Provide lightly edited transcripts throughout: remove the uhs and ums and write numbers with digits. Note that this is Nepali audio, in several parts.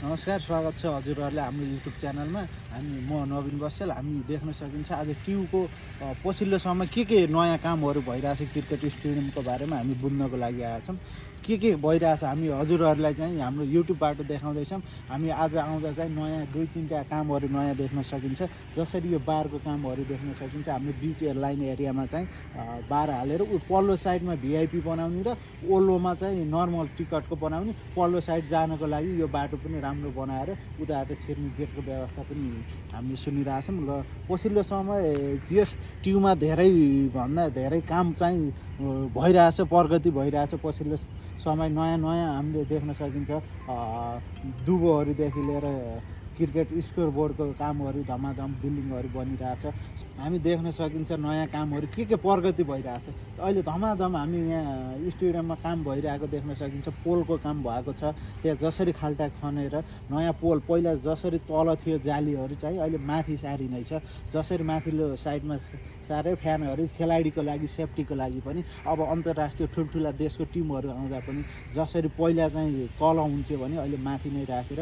नमस्कार, स्वागत छ हजुरहरुलाई हाम्रो युट्युब च्यानलमा। म नवीन बस्याल। हामी देख्न सकिन्छ आज ट्युको पछिल्लो समय के नयाँ कामहरू भइरहेछ क्रिकेट स्टेडियमको बारेमा हामी बुझ्नको लागि आएका छौं। के भइरहेछ हामी हजुरहरुलाई चाहिँ हाम्रो युट्युबबाट देखाउँदैछौं। हामी आज आउँदा चाहिँ नयाँ 2-3टा कामहरू नयाँ देख्न सकिन्छ। जसरी यो बारको कामहरू देख्न सकिन्छ। हाम्रो बीच लाइन एरियामा चाहिँ बार हालेर पल्लो साइडमा भिआइपी बनाउने र ओल्लोमा चाहिँ नर्मल टिकटको बनाउने, पल्लो साइड जानको लागि यो बाटो पनि राम्रो बनाएर उताबाट छिर्ने गेटको व्यवस्था पनि हामीले सुनिरहेछौं। र पछिल्लो समय यस ट्युमा धेरै भन्दा धेरै काम चाहिँ भइरहेछ, प्रगति भइरहेछ। पछिल्लो समय नयाँ हामीले देख्न सकिन्छ। दुबोहरूदेखि लिएर क्रिकेट स्कोर बोर्डको कामहरू धमाधम बिल्डिङहरू बनिरहेछ। हामी देख्न सकिन्छ नयाँ कामहरू के प्रगति भइरहेछ। अहिले धमाधम हामी यहाँ स्टेडियममा काम भइरहेको देख्न सकिन्छ। पोलको काम भएको छ। त्यहाँ जसरी खाल्टा खनेर नयाँ पोल, पहिला जसरी तल थियो जालीहरू चाहिँ अहिले माथि सारी नै छ। जसरी माथिल्लो साइडमा सारे फ्यानहरू खेलाडीको लागि, सेफ्टीको लागि पनि अब अन्तर्राष्ट्रिय ठुल्ठुला देशको टिमहरू आउँदा पनि जसरी पहिला चाहिँ तल हुन्थ्यो भने अहिले माथि नै राखेर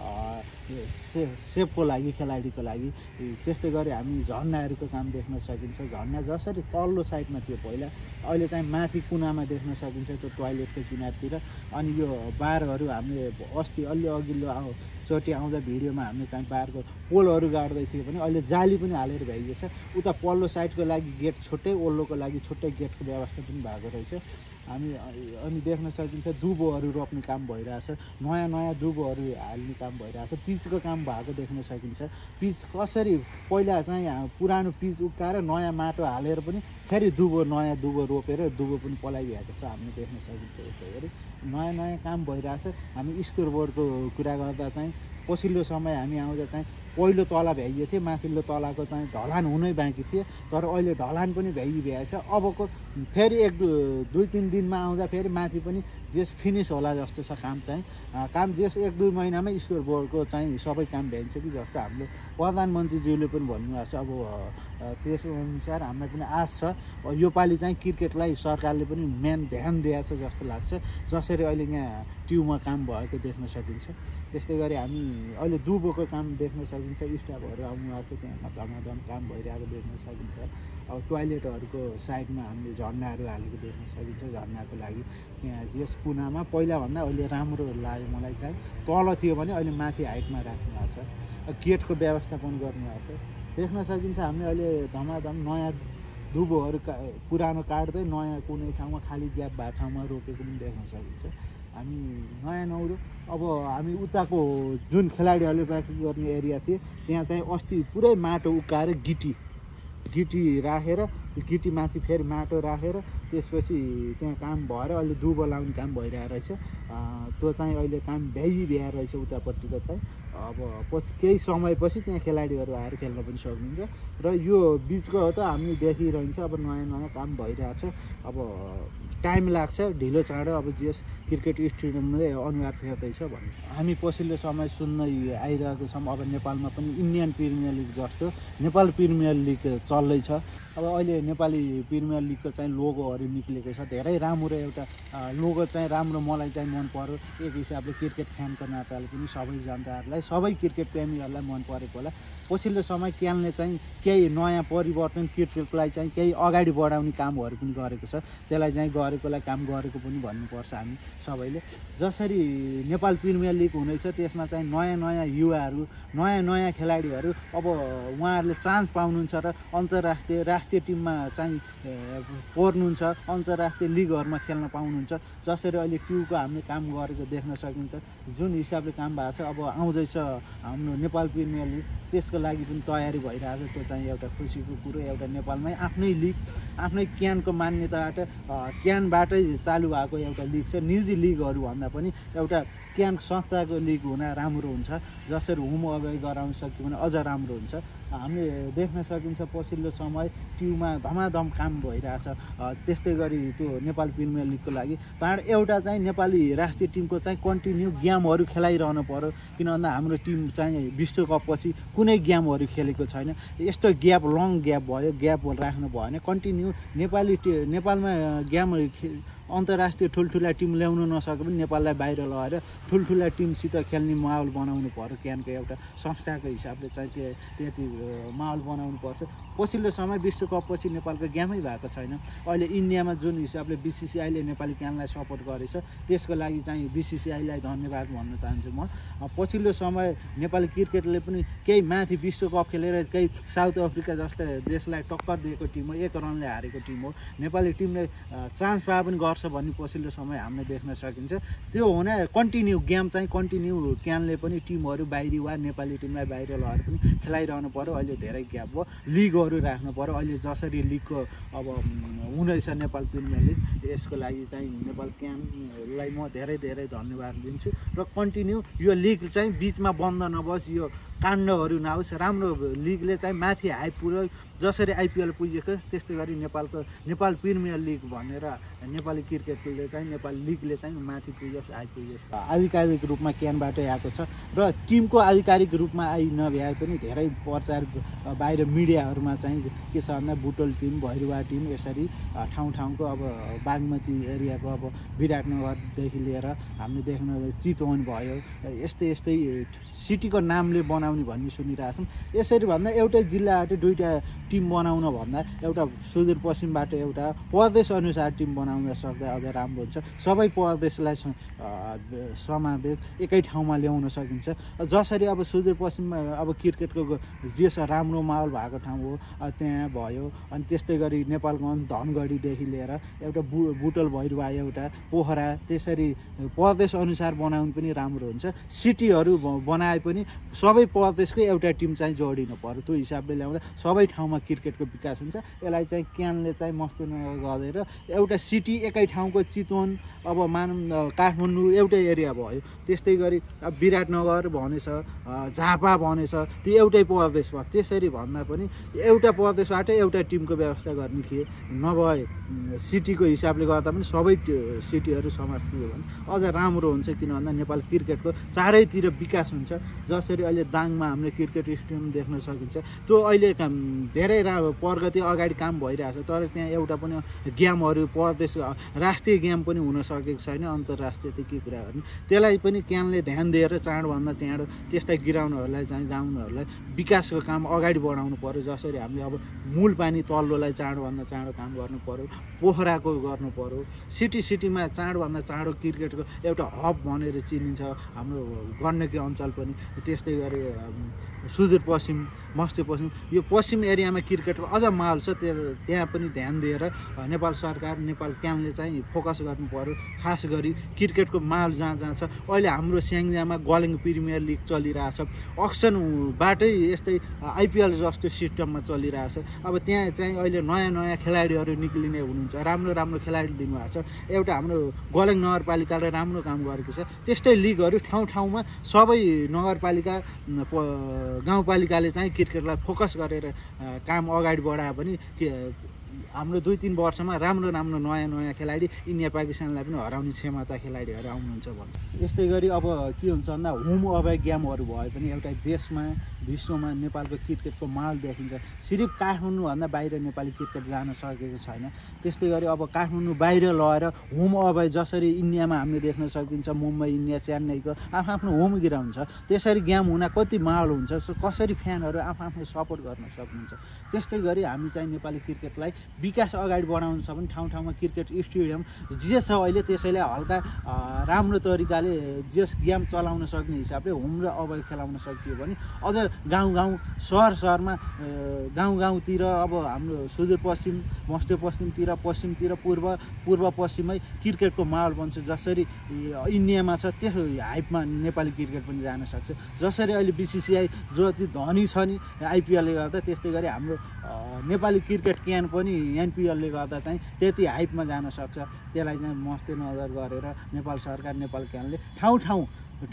सेफको लागि, खेलाडीको लागि। त्यस्तै गरी हामी झर्नाहरूको काम देख्न सकिन्छ। झर्ना जसरी तल्लो साइडमा थियो पहिला, अहिले चाहिँ माथि कुनामा देख्न सकिन्छ त्यो टोयलेटको किनारतिर। अनि यो बारहरू हामीले अस्ति अलि अघिल्लो चोटि आउँदा भिडियोमा हामीले चाहिँ बारको पोलहरू गाड्दै थियो भने अहिले जाली पनि हालेर भइएको छ। उता पल्लो साइडको लागि गेट छुट्टै, ओल्लोको लागि छुट्टै गेटको व्यवस्था पनि भएको रहेछ। अनि देख्न सकिन्छ दुबोहरू रोप्ने काम भइरहेछ। नयाँ दुबोहरू हाल्ने काम भइरहेछ। पिचको काम भएको देख्न सकिन्छ। पिच कसरी पहिला चाहिँ पुरानो पिच उक्काएर नयाँ माटो हालेर पनि फेरि नयाँ दुबो रोपेर दुबो पनि पलाइरहेको छ हामीले देख्न सकिन्छ। यस्तै गरी नयाँ काम भइरहेछ। हामी स्कोर बोर्डको कुरा गर्दा चाहिँ पछिल्लो समय हामी आउँदा चाहिँ पहिलो तला भ्याइएको थियो, माथिल्लो तलाको चाहिँ ढलान हुनै बाँकी थियो। तर अहिले ढलान पनि भ्याइरहेछ। अबको फेरि 2-3 दिनमा आउँदा फेरि माथि पनि जस फिनिस होला जस्तो छ काम चाहिँ। काम जस 1-2 महिनामै स्कोर बोर्डको चाहिँ सबै काम भ्याइन्छ कि जस्तो हाम्रो प्रधानमन्त्रीज्यूले पनि भन्नुभएको छ। अब त्यस अनुसार हामीलाई पनि आश छ योपालि चाहिँ क्रिकेटलाई सरकारले पनि मेन ध्यान दिएको छ जस्तो लाग्छ। जसरी अहिले यहाँ ट्युमा काम भएको देख्न सकिन्छ। त्यस्तै गरी हामी अहिले दुबोको काम देख्न सकिन्छ। स्टाफहरू आउनुभएको छ, त्यहाँ धमाधम काम भइरहेको देख्न सकिन्छ। अब टोयलेटहरूको साइडमा हामीले झर्नाहरू हालेको देख्न सकिन्छ। झर्नाको लागि त्यहाँ यस कुनामा पहिलाभन्दा अहिले राम्रो लाग्यो मलाई चाहिँ। तल थियो भने अहिले माथि हाइटमा राख्नु भएको छ। गेटको व्यवस्थापन गर्नुभएको छ देख्न सकिन्छ। हामीले अहिले धमाधम नयाँ दुबोहरू पुरानो काट्दै नयाँ कुनै ठाउँमा खाली ग्याप भएको ठाउँमा रोपेको पनि देख्न सकिन्छ। हामी नयाँ नौरो अब हामी उताको जुन खेलाडीहरूले प्र्याक्टिस गर्ने एरिया थियो त्यहाँ चाहिँ अस्ति पुरै माटो उक्काएर गिटी राखेर गिटी माथि फेरि माटो राखेर त्यसपछि त्यहाँ काम भएर अहिले दुबो लाउने काम भइरहेको रहेछ। त्यो चाहिँ अहिले काम भ्याइरहेको रहेछ उतापट्टिको चाहिँ। अब केही समयपछि त्यहाँ खेलाडीहरू आएर खेल्न पनि सक्नुहुन्छ। र यो बिचको हो त हामी देखिरहन्छ। अब नयाँ काम भइरहेछ। अब टाइम लाग्छ, ढिलो चाँडो अब जस क्रिकेट स्टेडियमले अनुहार फेर्दैछ भन्ने हामी पछिल्लो समय सुन्न आइरहेको छौँ। अब नेपालमा पनि इन्डियन प्रिमियर लिग जस्तो नेपाल प्रिमियर लिग चल्दैछ। अब अहिले नेपाली प्रिमियर लिगको चाहिँ लोगोहरू निक्लेको छ। धेरै राम्रो एउटा लोगो चाहिँ राम्रो मलाई चाहिँ मन पर्यो। एक हिसाबले क्रिकेट फ्यानको नाताले पनि सबै जनताहरूलाई, सबै क्रिकेट प्रेमीहरूलाई मन परेको होला। पछिल्लो समय क्यानले चाहिँ केही नयाँ परिवर्तन क्रिकेटलाई चाहिँ केही अगाडि बढाउने कामहरू पनि गरेको छ। त्यसलाई चाहिँ गरेकोलाई काम गरेको पनि भन्नुपर्छ हामी सबैले। जसरी नेपाल प्रिमियर लिग हुँदैछ त्यसमा चाहिँ नयाँ युवाहरू, नयाँ खेलाडीहरू अब उहाँहरूले चान्स पाउनुहुन्छ र अन्तर्राष्ट्रिय राष्ट्रिय टिममा चाहिँ पर्नुहुन्छ, अन्तर्राष्ट्रिय लिगहरूमा खेल्न पाउनुहुन्छ। जसरी अहिले ट्युको हामीले काम गरेको देख्न सकिन्छ। जुन हिसाबले काम भएको छ अब आउँदैछ हाम्रो नेपाल प्रिमियर लिग, त्यसको लागि पनि तयारी भइरहेको छ। त्यो चाहिँ एउटा खुसीको कुरो। एउटा नेपालमै आफ्नै लिग, आफ्नै क्यानको मान्यताबाट क्यानबाटै चालु भएको एउटा लिग छ। निजी लिगहरू भन्दा पनि एउटा क्यान संस्थाको लिग हुन राम्रो हुन्छ। जसरी होम अवे गराउन सक्यो भने अझ राम्रो हुन्छ। हामीले देख्न सकिन्छ पछिल्लो समय ट्युमा धमाधम काम भइरहेछ। त्यस्तै गरी त्यो नेपाल प्रिमियर लिगको लागि एउटा चाहिँ नेपाली राष्ट्रिय टिमको चाहिँ कन्टिन्यू गेमहरू खेलाइरहनु पर्यो। किन भन्दा हाम्रो टिम चाहिँ विश्वकपपछि कुनै गेमहरू खेलेको छैन। यस्तो लङ ग्याप भयो, ग्याप राख्नु भयो भने कन्टिन्यू नेपालमा गेमहरू अन्तर्राष्ट्रिय ठुल्ठुला टिम ल्याउन नसके पनि नेपाललाई बाहिर लगेर ठुल्ठुला टिमसित खेल्ने माहौल बनाउनु पर्यो। क्यानको एउटा संस्थाको हिसाबले चाहिँ त्यति माहौल बनाउनु पर्छ। पछिल्लो समय विश्वकपपछि नेपालको गेमै भएको छैन। अहिले इन्डियामा जुन हिसाबले BCCI ले नेपाली क्यानलाई सपोर्ट गरेछ त्यसको लागि चाहिँ BCCI लाई धन्यवाद भन्न चाहन्छु म। पछिल्लो समय नेपाली क्रिकेटले पनि केही माथि विश्वकप खेलेर केही साउथ अफ्रिका जस्ता देशलाई टक्कर दिएको टिम हो, 1 रनले हारेको टिम हो। नेपाली टिमले चान्स पाए पनि गर्छ भन्ने पछिल्लो समय हामीले देख्न सकिन्छ। त्यो हुने कन्टिन्यू गेम चाहिँ कन्टिन्यू क्यानले पनि टिमहरू बाहिरी वा नेपाली टिमलाई बाहिर लगेर पनि खेलाइरहनु पर्यो। अहिले धेरै ग्याप भयो, लिगहरू राख्नु पर्यो। अहिले जसरी लिगको अब हुँदैछ नेपाल प्रिमियर लिग, यसको लागि चाहिँ नेपाल क्यानलाई म धेरै धेरै धन्यवाद दिन्छु। र कन्टिन्यू यो लिग चाहिँ बिचमा बन्द नबोस्, यो काण्डहरू नहोस्, राम्रो लिगले चाहिँ माथि पुर्यायो। जसरी IPL पुगेको त्यस्तै गरी नेपाल प्रिमियर लिग भनेर नेपाली क्रिकेटले चाहिँ नेपाल लिगले चाहिँ माथि पुगोस्, आइपुगोस्। आधिकारिक रूपमा क्यानबाट आएको छ र टिमको आधिकारिक रूपमा नभ्याए पनि धेरै प्रचार बाहिर मिडियाहरूमा चाहिँ के छ भन्दा बुटोल टिम, भैरवा टिम, यसरी ठाउँ ठाउँको अब बागमती एरियाको अब विराटनगरदेखि लिएर हामीले देख्न चितवन भयो, यस्तै सिटीको नामले बनाउने भन्ने सुनिरहेछौँ। यसरी भन्दा एउटै जिल्लाबाट 2टा टिम बनाउन भन्दा एउटा सुदूरपश्चिमबाट एउटा प्रदेश अनुसार टिम बनाउन सक्दा अझ राम्रो हुन्छ। सबै प्रदेशलाई समावेश एकै ठाउँमा ल्याउन सकिन्छ। जसरी अब सुदूरपश्चिममा अब क्रिकेटको जे छ राम्रो माहौल भएको ठाउँ हो त्यहाँ भयो। अनि त्यस्तै गरी नेपालगञ्ज, धनगढीदेखि लिएर एउटा बुटोल, भैरवा, एउटा पोखरा, त्यसरी प्रदेश अनुसार बनाउनु पनि राम्रो हुन्छ। सिटीहरू बनाए पनि सबै प्रदेशको एउटा टिम चाहिँ जोडिनु पर्यो। त्यो हिसाबले ल्याउँदा सबै ठाउँमा क्रिकेटको विकास हुन्छ। यसलाई चाहिँ क्यानले चाहिँ मस्त गरेर एउटा सिटी एकै ठाउँको चितवन, अब मानौँ काठमाडौँ एउटै एरिया भयो। त्यस्तै गरी अब विराटनगर भनेछ, झापा भनेछ, त्यो एउटै प्रदेश भयो। त्यसरी भन्दा पनि एउटा प्रदेशबाट एउटा टिमको व्यवस्था गर्ने थिए, नभए सिटीको हिसाबले गर्दा पनि सबै सिटीहरू समाज पुग्यो भने अझ राम्रो हुन्छ। किन भन्दा नेपाल क्रिकेटको चारैतिर विकास हुन्छ। जसरी अहिले दाङमा हामीले क्रिकेट स्टेडियम देख्न सकिन्छ, त्यो अहिले धेरै प्रगति अगाडि काम भइरहेछ। तर त्यहाँ एउटा पनि गेमहरू प्रदेश राष्ट्रिय गेम पनि हुन सकेको छैन। अन्तर्राष्ट्रिय त के कुरा गर्ने, त्यसलाई पनि क्यानले ध्यान दिएर चाँडभन्दा त्यहाँ त्यस्ता ग्राउन्डहरूलाई चाहिँ गाउँहरूलाई विकासको काम अगाडि बढाउनु पर्यो। जसरी हामीले अब मूल पानी तल्लोलाई चाँडोभन्दा चाँडो काम गर्नु पर्यो, पोखराको गर्नु पर्यो। सिटीमा चाँडोभन्दा चाँडो क्रिकेटको एउटा हब भनेर चिनिन्छ हाम्रो गण्डकी अञ्चल पनि। त्यस्तै गरी सुदूरपश्चिम, मध्यपश्चिम, यो पश्चिम एरियामा क्रिकेटको अझ माहौल छ। त्यहाँ पनि ध्यान दिएर नेपाल सरकार, नेपाल क्यानले चाहिँ फोकस गर्नु पर्यो। खास गरी क्रिकेटको माहौल जहाँ छ, अहिले हाम्रो स्याङ्जामा गलेङ प्रिमियर लिग चलिरहेछ, अक्सनबाटै यस्तै IPL जस्तो सिस्टममा चलिरहेछ। अब त्यहाँ चाहिँ अहिले नयाँ खेलाडीहरू निक्लिने हुनुहुन्छ, राम्रो खेलाडी दिनुभएको छ। एउटा हाम्रो गलेङ नगरपालिकाले राम्रो काम गरेको छ। त्यस्तै लिगहरू ठाउँमा सबै नगरपालिका, गाउँपालिकाले चाहिँ क्रिकेटलाई फोकस गरेर काम अगाडि बढाए पनि हाम्रो 2-3 वर्षमा राम्रो नयाँ खेलाडी इन्डिया पाकिस्तानलाई पनि हराउने क्षमता खेलाडीहरू आउनुहुन्छ भन्छ। यस्तै गरी अब के हुन्छ भन्दा होम अवे गेमहरू भए पनि एउटा देशमा विश्वमा नेपालको क्रिकेटको माहौल देखिन्छ। सिर्फ काठमाडौँभन्दा बाहिर नेपाली क्रिकेट जान सकेको छैन। त्यस्तै गरी अब काठमाडौँ बाहिर लगेर होम अवे जसरी इन्डियामा हामीले देख्न सकिन्छ, मुम्बई इन्डिया, चेन्नईको आफ्नो होम ग्राउन्ड छ। त्यसरी गेम हुन कति माहौल हुन्छ, कसरी फ्यानहरू आफ्नो सपोर्ट गर्न सक्नुहुन्छ। त्यस्तै गरी हामी चाहिँ नेपाली क्रिकेटलाई विकास अगाडि बढाउनु छ भने ठाउँमा क्रिकेट स्टेडियम जे छ अहिले त्यसैले हल्का राम्रो तरिकाले जस गेम चलाउन सक्ने हिसाबले होम र अवे खेलाउन सकियो भने अझ गाउँ सहरमा गाउँतिर अब हाम्रो सुदूरपश्चिम, मध्यपश्चिमतिर, पश्चिमतिर, पूर्व पश्चिमै क्रिकेटको माहौल बन्छ। जसरी इन्डियामा छ त्यसो हाइपमा नेपाली क्रिकेट पनि जान सक्छ। जसरी अहिले BCCI जति धनी छ नि IPL ले गर्दा, त्यस्तै गरी हाम्रो नेपाली क्रिकेट क्यान पनि NPL ले गर्दा चाहिँ त्यति हाइपमा जान सक्छ। त्यसलाई चाहिँ मध्यनजर गरेर नेपाल सरकार, नेपाल क्यानले ठाउँ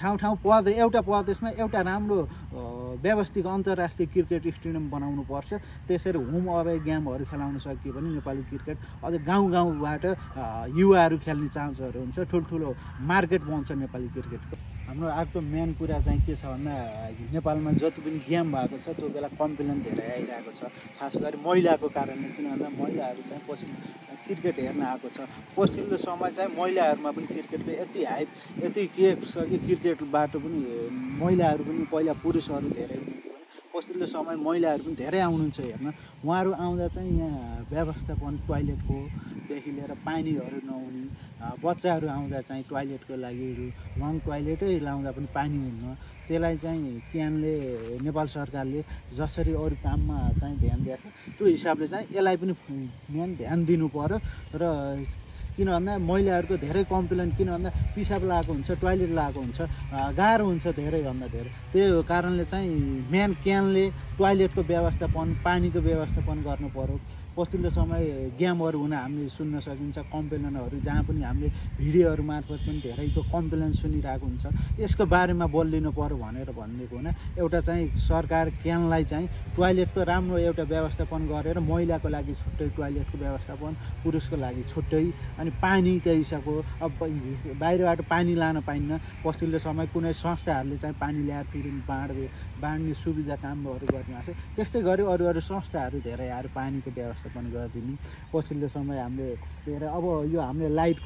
एउटा प्रदेशमा एउटा राम्रो व्यवस्थित अन्तर्राष्ट्रिय क्रिकेट स्टेडियम बनाउनु पर्छ। त्यसरी होम अवे गेमहरू खेलाउन सकियो भने नेपाली क्रिकेट अझ गाउँबाट युवाहरू खेल्ने चान्सहरू हुन्छ। ठुल्ठुलो मार्केट बन्छ नेपाली क्रिकेटको। हाम्रो अर्को मेन कुरा चाहिँ के छ भन्दा नेपालमा जति पनि गेम भएको छ त्यो बेला कम्प्लेन धेरै आइरहेको छ, खास गरी महिलाको कारणले। किन भन्दा महिलाहरू चाहिँ क्रिकेट हेर्न आएको छ। पछिल्लो समय चाहिँ महिलाहरूमा पनि क्रिकेटको यति हाइप यति के छ कि क्रिकेटबाट पनि महिलाहरू पनि पहिला पुरुषहरू धेरै पछिल्लो समय महिलाहरू पनि धेरै आउनुहुन्छ हेर्न। उहाँहरू आउँदा चाहिँ यहाँ व्यवस्थापन टोयलेटकोदेखि लिएर पानीहरू नहुने, बच्चाहरू आउँदा चाहिँ टोयलेटको लागि लङ टोयलेटै लाउँदा पनि पानी हुन्न, त्यसलाई चाहिँ क्यानले नेपाल सरकारले जसरी अरू काममा चाहिँ ध्यान दिएको त्यो हिसाबले चाहिँ यसलाई पनि मेन ध्यान दिनु पर्यो। र किन भन्दा महिलाहरूको धेरै कम्प्लेन, किन भन्दा पिसाब लागेको हुन्छ, टोयलेट लागेको हुन्छ, गाह्रो हुन्छ धेरैभन्दा धेरै। त्यो कारणले चाहिँ मेन क्यानले टोयलेटको व्यवस्थापन, पानीको व्यवस्थापन गर्नु पर्यो। पछिल्लो समय गेमहरू हुन हामीले सुन्न सकिन्छ, कम्प्लेनहरू जहाँ पनि हामीले भिडियोहरू मार्फत पनि धेरैको कम्प्लेन सुनिरहेको हुन्छ। यसको बारेमा बोलिदिनु पर्यो भनेर भनिदिएको होइन। एउटा चाहिँ सरकार क्यानलाई चाहिँ टोयलेटको राम्रो एउटा व्यवस्थापन गरेर महिलाको लागि छुट्टै टोयलेटको व्यवस्थापन, पुरुषको लागि छुट्टै, अनि पानी त्यही हिसाबको अब बाहिरबाट पानी लान पाइन्न। पछिल्लो समय कुनै संस्थाहरूले चाहिँ पानी ल्याएर फेरि बाँड्ने सुविधा कामहरू गर्ने आएको छ। त्यस्तै गरी अरू अरू संस्थाहरू धेरै आएर पानीको व्यवस्थापन गरिदिने। पछिल्लो समय हामीले धेरै अब यो हामीले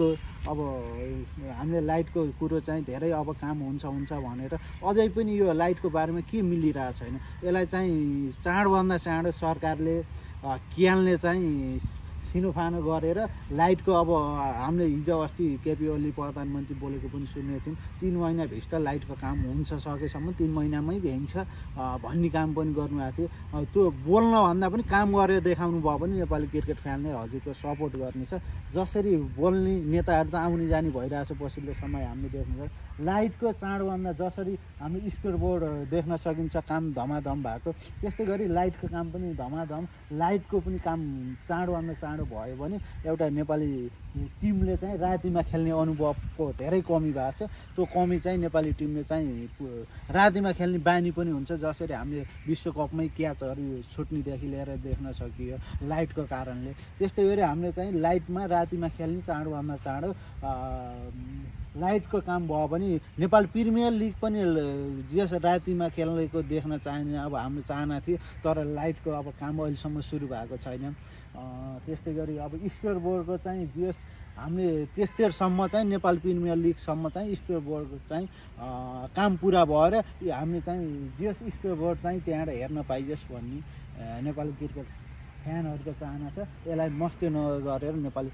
लाइटको कुरो चाहिँ धेरै अब काम हुन्छ भनेर अझै पनि यो लाइटको बारेमा के मिलिरहेको छैन। यसलाई चाहिँ चाँडोभन्दा चाँडो सरकारले क्यानले चाहिँ सिनोफानो गरेर लाइटको अब हामीले हिजो अस्ति केपी ओली प्रधानमन्त्री बोलेको पनि सुनेको थियौँ, 3 महिनाभित्र लाइटको काम हुन्छ, सकेसम्म 3 महिनामै भ्याइन्छ भन्ने काम पनि गर्नुभएको थियो। त्यो बोल्नभन्दा पनि काम गरेर देखाउनु भयो भने नेपाली क्रिकेट फ्यानले हजुरको सपोर्ट गर्नेछ। जसरी बोल्ने नेताहरू त आउने जाने भइरहेछ पछिल्लो समय हामीले देख्नुहुन्छ। लाइटको चाँडोभन्दा जसरी हामी स्कोर बोर्ड देख्न सकिन्छ काम धमाधम भएको, त्यस्तै गरी लाइटको काम पनि धमाधम, लाइटको पनि काम चाँडोभन्दा चाँडो भयो भने एउटा नेपाली टिमले चाहिँ रातिमा खेल्ने अनुभवको धेरै कमी भएको छ। त्यो कमी चाहिँ नेपाली टिमले चाहिँ रातिमा खेल्ने बानी पनि हुन्छ। जसरी हामीले विश्वकपमै क्याचहरू छुट्नेदेखि लिएर देख्न सकियो लाइटको कारणले, त्यस्तै गरी हामीले चाहिँ लाइटमा रातिमा खेल्ने चाँडोभन्दा चाँडो लाइटको काम भयो भने नेपाल प्रिमियर लिग पनि जस रातिमा खेल्नेको देख्न चाहिने अब हाम्रो चाहना थियो, तर लाइटको अब काम अहिलेसम्म सुरु भएको छैन। त्यस्तै गरी अब स्कोर बोर्डको चाहिँ जस हामीले त्यस्तैसम्म चाहिँ नेपाल प्रिमियर लिगसम्म चाहिँ स्कोर बोर्डको चाहिँ काम पुरा भएर हामीले चाहिँ जस स्कोर बोर्ड चाहिँ त्यहाँ हेर्न पाइयोस् भन्ने नेपाली क्रिकेट फ्यानहरूको चाहना छ। यसलाई मस्ती नगरेर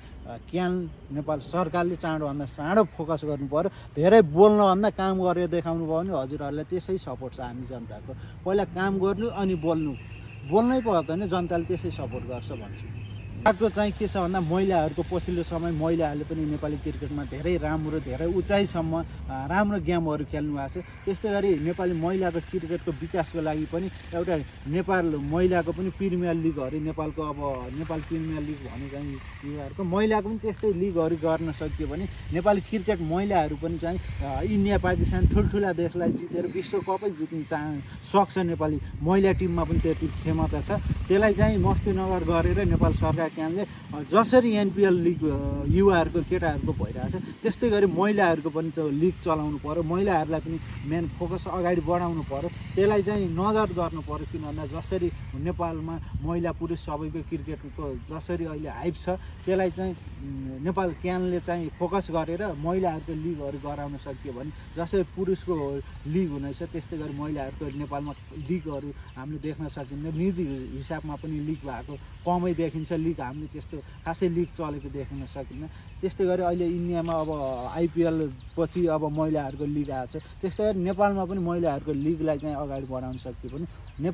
नेपाल सरकारले चाँडोभन्दा चाँडो फोकस गर्नु पर्यो। धेरै बोल्नुभन्दा काम गरेर देखाउनु भयो भने हजुरहरूलाई त्यसै सपोर्ट छ हामी जनताको। पहिला काम गर्नु अनि बोल्नै पर्दैन, जनताले त्यसै सपोर्ट गर्छ भन्छु। अर्को चाहिँ के छ भन्दा महिलाहरूको पछिल्लो समय महिलाहरूले पनि नेपाली क्रिकेटमा धेरै राम्रो, धेरै उचाइसम्म राम्रो गेमहरू खेल्नु भएको छ। त्यस्तै गरी नेपाली महिलाको क्रिकेटको विकासको लागि पनि एउटा नेपाल महिलाको पनि प्रिमियर लिगहरू, नेपालको अब नेपाल प्रिमियर लिग भने चाहिँ युवाहरूको महिलाको पनि त्यस्तै लिगहरू गर्न सकियो भने नेपाली क्रिकेट महिलाहरू पनि चाहिँ इन्डिया पाकिस्तान ठुल्ठुला देशलाई जितेर विश्वकपै जित्न सक्छ। नेपाली महिला टिममा पनि त्यति क्षमता छ। त्यसलाई चाहिँ मस्तीनगर गरेर नेपाल सरकार क्यानले जसरी एनपिएल लिग युवाहरूको केटाहरूको भइरहेछ त्यस्तै गरी महिलाहरूको पनि त्यो लिग चलाउनु पर्यो। महिलाहरूलाई पनि मेन फोकस अगाडि बढाउनु पर्यो। त्यसलाई चाहिँ नजर गर्नु पर्यो। किन भन्दा जसरी नेपालमा महिला पुरुष सबैको क्रिकेटको जसरी अहिले हाइप छ, त्यसलाई चाहिँ नेपाल क्यानले चाहिँ फोकस गरेर महिलाहरूको लिगहरू गराउन सकियो भने जसरी पुरुषको लिग हुनेछ त्यस्तै गरी महिलाहरूको नेपालमा लिगहरू हामीले देख्न सकिन्छ। निजी हिसाबमा पनि लिग भएको कमै देखिन्छ। लिग हामीले त्यस्तो खासै लिग चलेको देख्न सकिन्न। त्यस्तै गरी अहिले इन्डियामा अब आइपिएल पछि अब महिलाहरूको लिग आएको छ। त्यस्तै गरी नेपालमा पनि महिलाहरूको लिगलाई चाहिँ अगाडि बढाउन सकियो भने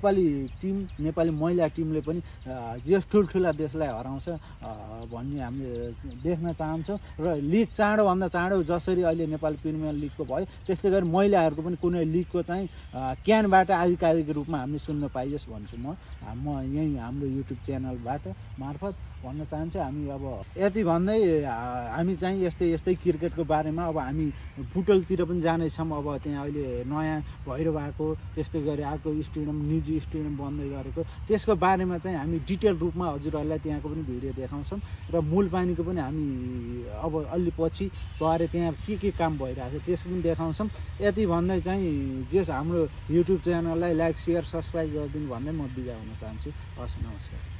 नेपाली महिला टिमले पनि यस ठुल्ठुला देशलाई हराउँछ भन्ने हामीले देख्न चाहन्छौँ। र लिग चाँडोभन्दा चाँडो जसरी अहिले नेपाल प्रिमियर लिगको भयो त्यस्तै गरी महिलाहरूको पनि कुनै लिगको चाहिँ क्यानबाट आधिकारिक रूपमा हामीले सुन्न पाइयोस् भन्छु म यहीँ हाम्रो युट्युब च्यानलबाट मार्फत भन्न चाहन्छु। हामी अब यति भन्दै हामी चाहिँ यस्तै क्रिकेटको बारेमा अब हामी बुटलतिर पनि जानेछौँ। अब त्यहाँ अहिले नयाँ भइरहेको त्यस्तै गरी अर्को स्टेडियम निजी स्टेडियम बन्दै गरेको त्यसको बारेमा चाहिँ हामी डिटेल रूपमा हजुरहरूलाई त्यहाँको पनि भिडियो देखाउँछौँ। र मूलपानीको पनि हामी अब अलि पछि गएर त्यहाँ के काम भइरहेको छ त्यसको पनि देखाउँछौँ। यति भन्दै चाहिँ जस हाम्रो युट्युब च्यानललाई लाइक, सेयर, सब्सक्राइब गरिदिनु भन्दै म बिदा हुन चाहन्छु। हस्, नमस्कार।